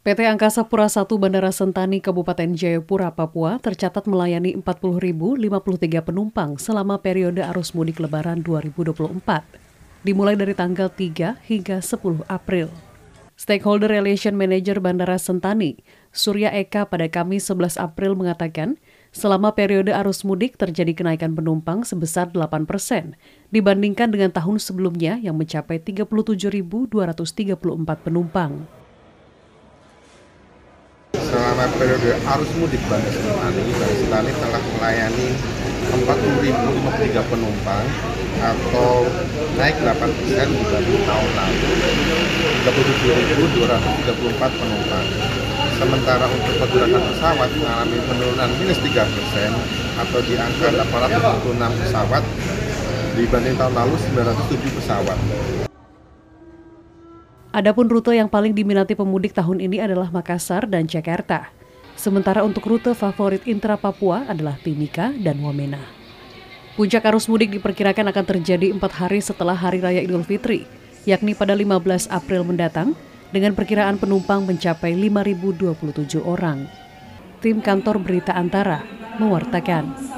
PT Angkasa Pura I Bandara Sentani Kabupaten Jayapura, Papua tercatat melayani 40.053 penumpang selama periode arus mudik Lebaran 2024, dimulai dari tanggal 3 hingga 10 April. Stakeholder Relation Manager Bandara Sentani, Surya Eka pada Kamis 11 April mengatakan, selama periode arus mudik terjadi kenaikan penumpang sebesar 8% dibandingkan dengan tahun sebelumnya yang mencapai 37.234 penumpang. Selama periode arus mudik Bandara Sentani telah melayani 40.053 penumpang atau naik 8% dibanding tahun lalu, 37.234 penumpang. Sementara untuk pergerakan pesawat mengalami penurunan minus 3% atau di angka 826 pesawat dibanding tahun lalu 907 pesawat. Adapun rute yang paling diminati pemudik tahun ini adalah Makassar dan Jakarta. Sementara untuk rute favorit intra Papua adalah Timika dan Wamena. Puncak arus mudik diperkirakan akan terjadi 4 hari setelah Hari Raya Idul Fitri, yakni pada 15 April mendatang, dengan perkiraan penumpang mencapai 5.027 orang. Tim Kantor Berita Antara mewartakan.